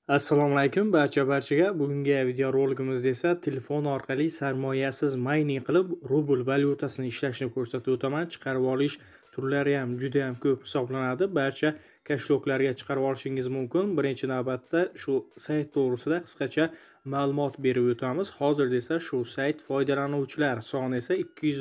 Assalomu alaykum barchaga. Bugungi videorolikimizda esa telefon orqali sarmoyasiz mining qilib rubl valyutasini ishlashni ko'rsatib o'taman. Chiqarib olish turlari ham juda ham ko'p hisoblanadi. Barcha kashloklarga chiqarib olishingiz mumkin. Birinchi navbatda shu sayt to'g'risida qisqacha ma'lumot berib o'tamiz. Hozirda esa shu sayt foydalanuvchilar soni esa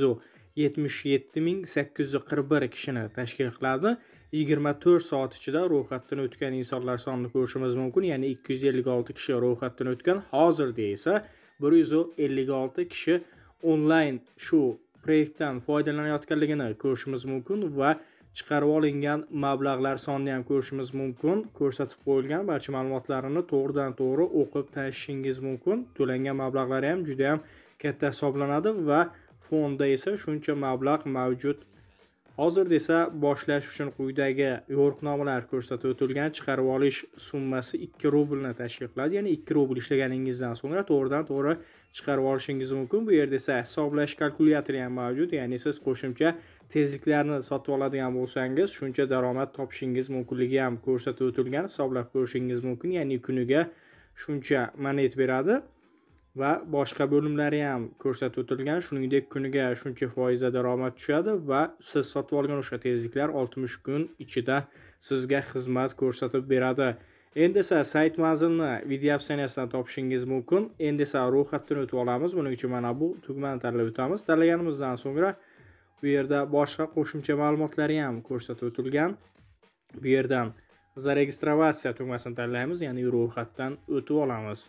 277.841 kishini tashkil qiladi. 24 soat ichida ro'yxatdan o'tgan insonlar sonini ko'rishimiz mumkin. Ya'ni 256 kishi ro'yxatdan o'tgan. Hozirda esa 156 kishi onlayn shu proyektdan foydalanayotganligini ko'rishimiz mumkin va chiqarib olingan mablag'lar sonini ham ko'rishimiz mumkin. Ko'rsatib qo'yilgan barcha ma'lumotlarni to'g'ridan to'g'ri o'qib tanishishingiz mumkin. To'langan mablag'lar ham juda ham katta hisoblanadi va fonda esa shuncha mablag' mavjud. Hozirda esa boshlash uchun quyidagi yo'riqnomalar ko'rsatib o'tilgan. Chiqarib olish summasi 2 rublni tashkil qiladi. Ya'ni 2 rubl ishlaganingizdan so'ngra to'g'ridan to'g'ri chiqarib olishingiz mumkin. Bu yerda esa hisoblash kalkulyatori ham mavjud. Ya'ni siz qo'shimcha tezliklarni sotib oladigan bo'lsangiz, shuncha daromad topishingiz mumkinligi ham ko'rsatib o'tilgan. Hisoblab ko'rishingiz mumkin. Ya'ni kuniga shuncha monet beradi va boshqa bo'limlari ham ko'rsatib o'tilgan. Shuningdek, kuniga shuncha foizda daromad tushadi va siz sotib olgan o'sha tezliklar 60 kun ichida sizga xizmat ko'rsatib beradi. Endi esa sayt manzilini video opsiyasidan topishingiz mumkin. Endi esa ro'yxatdan o'tib olamiz. Buning uchun mana bu tugmani tanlab o'tamiz. Tanlaganimizdan so'ngra bu yerda boshqa qo'shimcha ma'lumotlari ham ko'rsatib o'tilgan. Bu yerdan zaregistratsiya tugmasini tanlaymiz, ya'ni ro'yxatdan o'tib olamiz.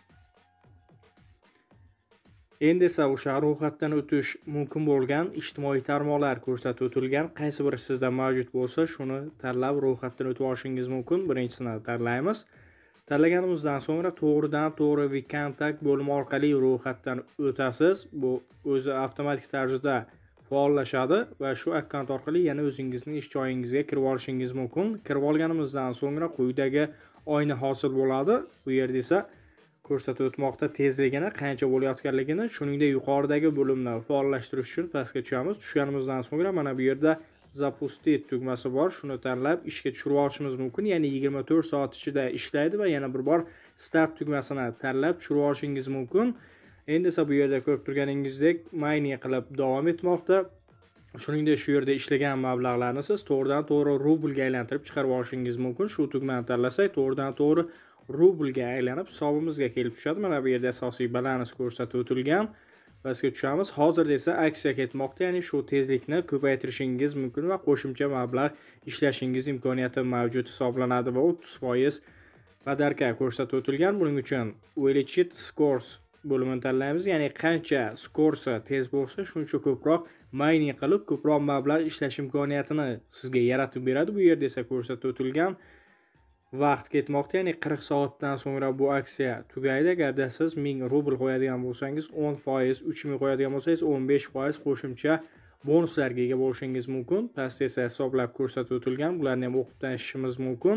Endi esa o'sha ro'yxatdan o'tish mumkin bo'lgan ijtimoiy tarmoqlar ko'rsatib o'tilgan. Qaysi biri sizda mavjud bo'lsa, shuni tanlab ro'yxatdan o'tib olishingiz mumkin. Birinchisini tanlaymiz. Tanlaganimizdan so'ngra to'g'ridan to'g'ri VKontakт bo'limi orqali ro'yxatdan o'tasiz. Bu o'zi avtomatik tarzda faollashadi va shu akkaunt orqali yana o'zingizning ish joyingizga kirib olishingiz mumkin. Kirib olganimizdan so'ngra quyidagi oyna hosil bo'ladi. Bu yerda esa ko'rsatib o'tmoqda tezligini, qancha bo'layotganligini. Shuningdek, yuqoridagi bo'limni faollashtirish uchun pastga tushamiz. Tushganimizdan so'ngra mana bu yerda Zapustit tugmasi bor. Shuni tanlab ishga tushirib olishimiz mumkin. Ya'ni 24 soat ichida ishlaydi va yana bir bor start tugmasini tanlab tushirib olishingiz mumkin. Endi esa bu yerda ko'rib turganingizdek mining qilib davom etmoqda. Shuningdek, shu yerda ishlagan mablag'larni siz to'g'ridan to'g'ri rublga aylantirib chiqarib olishingiz mumkin. Shu tugmani tanlasak, to'g'ridan to'g'ri rublga aylanib hisobimizga kelib tushadi. Mana bu yerda asosiy balans ko'rsatib o'tilgan. Pastga tushamiz. Hozirda esa aksiya ketmoqda, ya'ni shu tezlikni ko'paytirishingiz mumkin va qo'shimcha mablag' ishlashingiz imkoniyati mavjud hisoblanadi va 30% podarka ko'rsatib o'tilgan. Buning uchun увеличить скорость bo'limini tanlaymiz. Ya'ni qancha skorsi tez bo'lsa, shuncha ko'proq mining qilib, ko'proq mablag' ishlash imkoniyatini sizga yaratib beradi. Bu yerda esa ko'rsatib o'tilgan vaqt ketmoqda, ya'ni 40 soatdan so'ngra bu aksiya tugaydi. Agarda siz 1000 rubl qo'yadigan bo'lsangiz 10%, 3000 qo'yadigan bo'lsangiz 15% qo'shimcha bonuslarga ega bo'lishingiz mumkin. Pastda esa hisoblab ko'rsatib o'tilgan. Bularni ham o'qib tanishishimiz mumkin.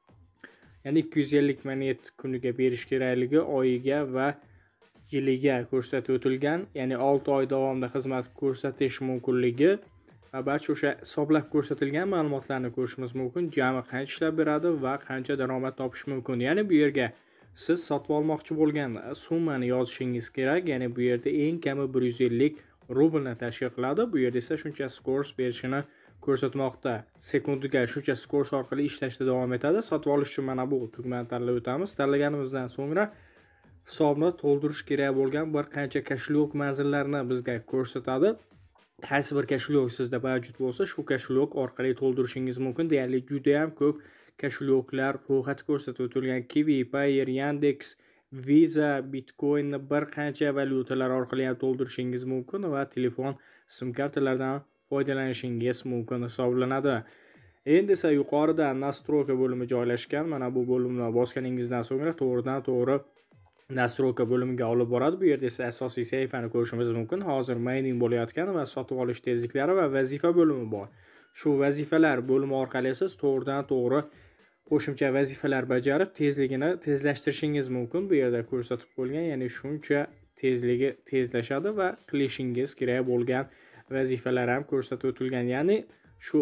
Ya'ni 250 monet kuniga berish kerakligi, oyiga va yiliga ko'rsatib o'tilgan. Ya'ni 6 oy davomida xizmat ko'rsatish mumkinligi va barcha o'sha hisoblab ko'rsatilgan ma'lumotlarni ko'rishimiz mumkin. Jami qancha ishlab beradi va qancha daromad topish mumkin. Ya'ni bu yerga siz sotib olmoqchi bo'lgan summani yozishingiz kerak. Ya'ni bu yerda eng kami 150 rublni tashkil qiladi. Bu yerda esa shuncha skors berishini ko'rsatmoqda. Sekundiga shuncha skors orqali ishlashda davom etadi. Sotib olish uchun mana bu tugmani tanlab o'tamiz. Tanlaganimizdan so'ngra hisobni to'ldirish kerak bo'lgan bir qancha kashlok manzillarini bizga ko'rsatadi. Qaysi bir kashlok sizda mavjud bo'lsa, shu kashlok orqali to'ldirishingiz mumkin. Deyarli juda ham ko'p kashloklar ro'yxati ko'rsatib o'tilgan. Kiwi, Payeer, Yandex, Visa, Bitcoin bir qancha valyutalar orqali ham to'ldirishingiz mumkin va telefon sim kartalaridan foydalanishingiz mumkin hisoblanadi. Endi esa yuqorida nastroyka bo'limi joylashgan. Mana bu bo'limni bosganingizdan so'ngra to'g'ridan to'g'ri nastroyka bo'limiga olib boradi. Bu yerda esa asosiy sahifani ko'rishimiz mumkin. Hozir mining bo'layotgan va sotib olish tezliklari va vazifa bo'limi bor. Shu vazifalar bo'limi orqali siz to'g'ridan to'g'ri qo'shimcha vazifalar bajarib, tezligini tezlashtirishingiz mumkin. Bu yerda ko'rsatib qo'yilgan, ya'ni shuncha tezligi tezlashadi va qilishingiz kerak bo'lgan vazifalar ham ko'rsatib o'tilgan. Ya'ni shu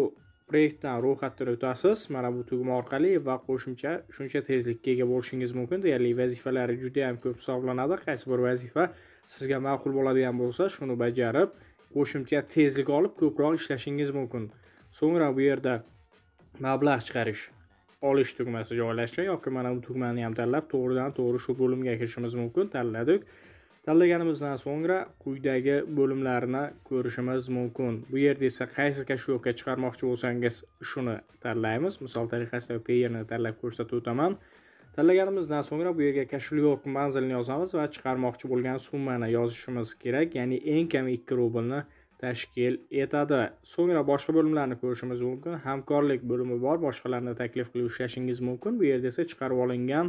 proyektdan ro'yxatdan o'tasiz. Mana bu tugma orqali va qo'shimcha shuncha tezlikka ega bo'lishingiz mumkin. Deyarli vazifalari juda ham ko'p hisoblanadi. Qaysi bir vazifa sizga ma'qul bo'ladigan bo'lsa, shuni bajarib, qo'shimcha tezlik olib ko'proq ishlashingiz mumkin. So'ngra bu yerda mablag' chiqarish, olish tugmasi joylashgan yoki mana bu tugmani ham tanlab, to'g'ridan-to'g'ri shu bo'limga kirishimiz mumkin. Tanladik. Tanlaganimizdan so'ngra quyidagi bo'limlarni ko'rishimiz mumkin. Bu yerda esa qaysi kashfiyotga chiqarmoqchi bo'lsangiz shuni tanlaymiz. Misol tariqasida payerni tanlab ko'rsatib o'taman. Tanlaganimizdan so'ngra bu yerga kashfiyot manzilini yozamiz va chiqarmoqchi bo'lgan summani yozishimiz kerak. Ya'ni eng kam 2 rublni tashkil etadi. So'ngra boshqa bo'limlarni ko'rishimiz mumkin. Hamkorlik bo'limi bor, boshqalarni taklif qilib ishlashingiz mumkin. Bu yerda esa chiqarib olingan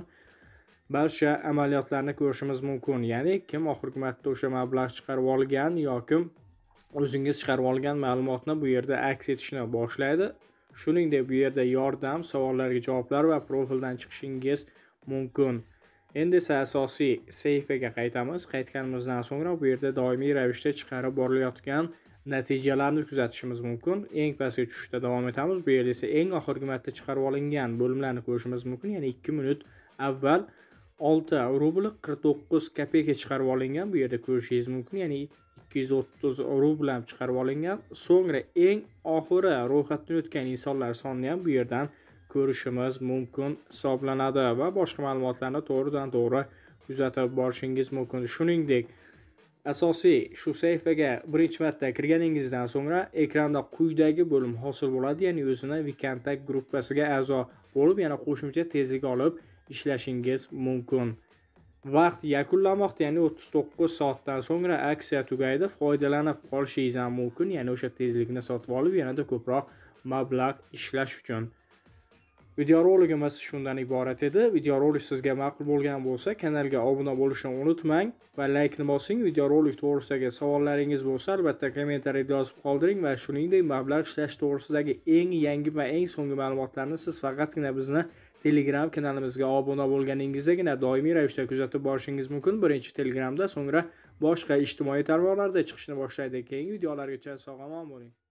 barcha amaliyotlarni ko'rishimiz mumkin. Ya'ni kim oxirgi marta o'sha mablag' chiqarib olgan yoki o'zingiz chiqarib olgan ma'lumotni bu yerda aks etishni boshlaydi. Shuningdek, bu yerda yordam, savollarga javoblar va profildan chiqishingiz mumkin. Endi esa asosiy sahifaga qaytamiz. Qaytganimizdan so'ngra bu yerda doimiy ravishda chiqarib borilayotgan natijalarni kuzatishimiz mumkin. Eng pastga tushishda davom etamiz. Bu yerda esa eng oxirgi marta chiqarib olingan bo'limlarni ko'rishimiz mumkin. Ya'ni 2 minut avval 6 rubl 49 kopeyka chiqarib olingan. Bu yerda ko'rishingiz mumkin. Ya'ni 230 rubl ham chiqarib olingan. So'ngra eng oxiri ro'yxatdan o'tgan insonlar sonini ham bu yerdan ko'rishimiz mumkin hisoblanadi va boshqa ma'lumotlarni to'g'ridan-to'g'ri kuzatib borishingiz mumkin. Shuningdek, asosiy shu sahifaga birinchi marta kirganingizdan so'ngra ekranda quyidagi bo'lim hosil bo'ladi. Ya'ni o'zini WeContact gruppasiga a'zo bo'lib, yana qo'shimcha tezlik olib ishlashingiz mumkin. Vaqt yakunlanmoqda, ya'ni 39 soatdan so'ngra aksiya tugaydi. Foydalanib qolishingiz ham mumkin. Ya'ni o'sha tezlikni sotib olib, yanada ko'proq mablag' ishlash uchun. Videorolikimiz shundan iborat edi. Videorolik sizga ma'qul bo'lgan bo'lsa, kanalga obuna bo'lishni unutmang va laykni bosing. Videorolik to'g'risidagi savollaringiz bo'lsa, albatta kommentariyada yozib qoldiring va shuningdek mablag' ishlash to'g'risidagi eng yangi va eng so'nggi ma'lumotlarni siz faqatgina bizni Telegram kanalimizga obuna bo'lganingizdagina doimiy ravishda kuzatib borishingiz mumkin. Birinchi Telegramda, so'ngra boshqa ijtimoiy tarmoqlarda chiqishni boshlaydi. Keyingi videolargacha sog' omon bo'ling.